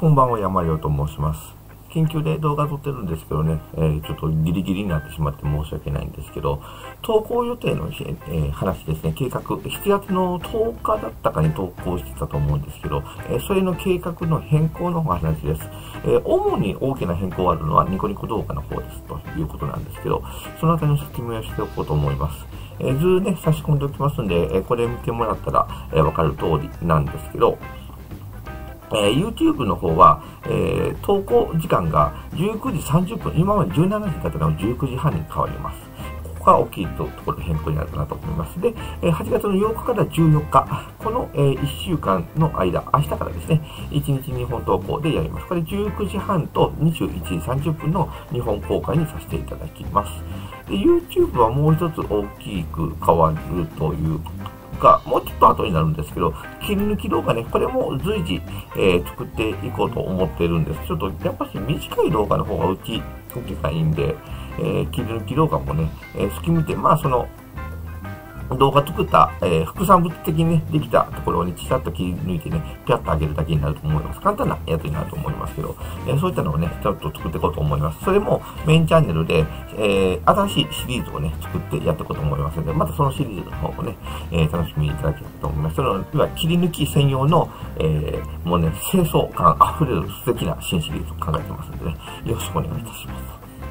こんばんは、山亮と申します。緊急で動画撮ってるんですけどね、ちょっとギリギリになってしまって申し訳ないんですけど、投稿予定の、話ですね、計画、7月の10日だったかに投稿してたと思うんですけど、それの計画の変更のお話です。主に大きな変更があるのはニコニコ動画の方ですということなんですけど、そのあたりの説明をしておこうと思います。図ね、差し込んでおきますんで、これ見てもらったら、わかる通りなんですけど、YouTube の方は、投稿時間が19時30分、今まで17時だったのが19時半に変わります。ここが大きいところで変更になるかなと思います。で、8月の8日から14日、この、1週間の間、明日からですね、1日2本投稿でやります。これ19時半と21時30分の2本公開にさせていただきます。で、YouTube はもう一つ大きく変わるというもうちょっと後になるんですけど、切り抜き動画ね、これも随時、作っていこうと思ってるんです。ちょっとやっぱり短い動画の方が受けがいいんで、切り抜き動画もね、好き見て、まあその、動画作った、副産物的にね、できたところにちさっと切り抜いてね、ピャッと上げるだけになると思います。簡単なやつになると思いますけど、そういったのをね、ちょっと作っていこうと思います。それもメインチャンネルで、新しいシリーズをね、作ってやっていこうと思いますので、またそのシリーズの方もね、楽しみにいただければと思います。その、いわ切り抜き専用の、もうね、清掃感溢れる素敵な新シリーズを考えてますのでね、よろしくお願いいたします。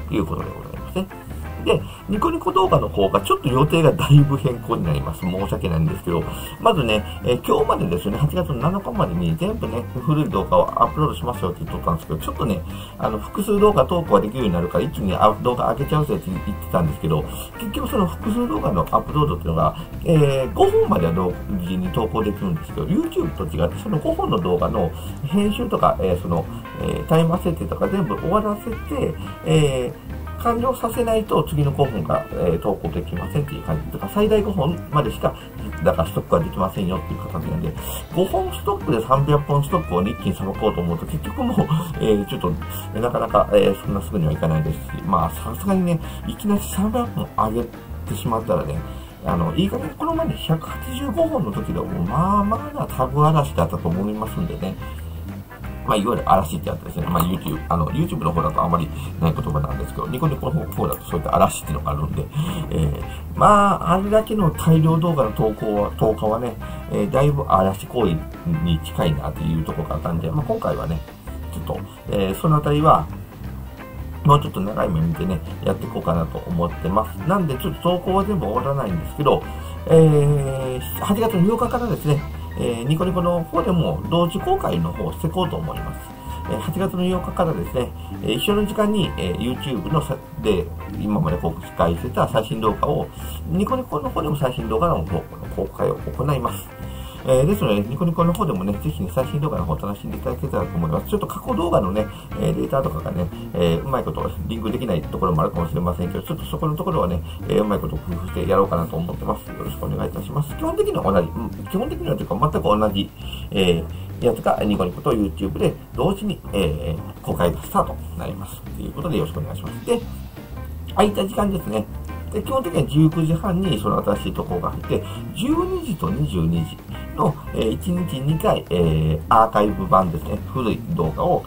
ということでございますね。で、ニコニコ動画の方がちょっと予定がだいぶ変更になります。申し訳ないんですけど、まずね、今日までですね、8月の7日までに全部ね、古い動画をアップロードしますよって言っとったんですけど、ちょっとね、複数動画投稿ができるようになるから一気に動画上げちゃうぜって言ってたんですけど、結局その複数動画のアップロードっていうのが、5本までは同時に投稿できるんですけど、YouTube と違って、その5本の動画の編集とか、タイマー設定とか全部終わらせて、完了させないと次の5本が、投稿できませんっていう感じとか、最大5本までしか、だからストックはできませんよっていう形なんで、5本ストックで300本ストックを一気にさばこうと思うと、結局もう、ちょっと、なかなか、そんなすぐにはいかないですし、まあ、さすがにね、いきなり300本上げてしまったらね、いい加減、この前に185本の時でも、まあまあなタグ嵐だったと思いますんでね、まあ、いわゆる嵐ってやつですね。まあ、YouTube の方だとあまりない言葉なんですけど、ニコニコの方だとそういった嵐っていうのがあるんで、まあ、あれだけの大量動画の投下はね、だいぶ嵐行為に近いなというところがあったんで、まあ、今回はね、ちょっと、そのあたりは、もうちょっと長い目見てね、やっていこうかなと思ってます。なんで、ちょっと投稿は全部終わらないんですけど、8月の8日からですね、ニコニコの方でも同時公開の方をしていこうと思います。8月の8日からですね、一緒の時間に、YouTube で今まで公開してた最新動画を、ニコニコの方でも最新動画の公開を行います。ですので、ニコニコの方でもね、ぜひね、最新動画の方を楽しんでいただけたらと思います。ちょっと過去動画のね、データとかがね、うまいことリンクできないところもあるかもしれませんけど、ちょっとそこのところはね、うまいこと工夫してやろうかなと思ってます。よろしくお願いいたします。基本的には同じ、基本的にはというか全く同じ、やつがニコニコと YouTube で同時に、公開がスタートになります。ということでよろしくお願いします。で、空いた時間ですね。で基本的には19時半にその新しい投稿が入って、12時と22時の、1日2回、アーカイブ版ですね、古い動画を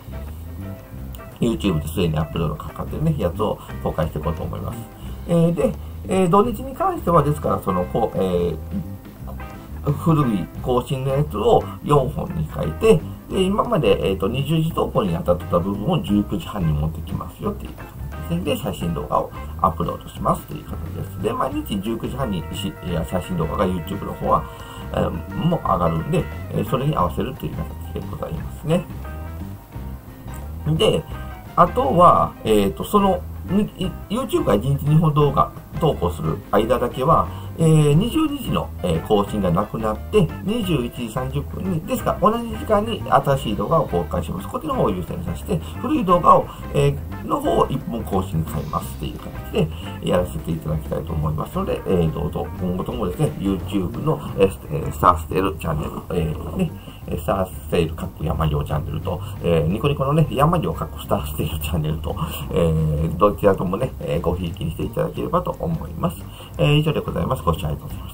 YouTube ですでにアップロードかかってるね、やつを公開していこうと思います。で、土日に関しては、ですから、その、古い更新のやつを4本に変えて、で今まで、20時投稿に当たってた部分を19時半に持ってきますよっていう形ですね。で、最新動画をアップロードしますという形です。で、毎日19時半に最新動画が YouTube の方は、も上がるんで、それに合わせるという形でございますね。で、あとは、YouTube が1日2本動画投稿する間だけは、22時の、更新がなくなって、21時30分に、ですから同じ時間に新しい動画を公開します。こっちの方を優先させて、古い動画を、の方を1本更新に変えますっていう形でやらせていただきたいと思いますので、どうぞ今後ともですね、YouTube の、スターステールチャンネル、スターステール各山用チャンネルと、ニコニコのね、山用各スターステールチャンネルと、どちらともね、ごひいきにしていただければと思います。以上でございます。ご視聴ありがとうございます。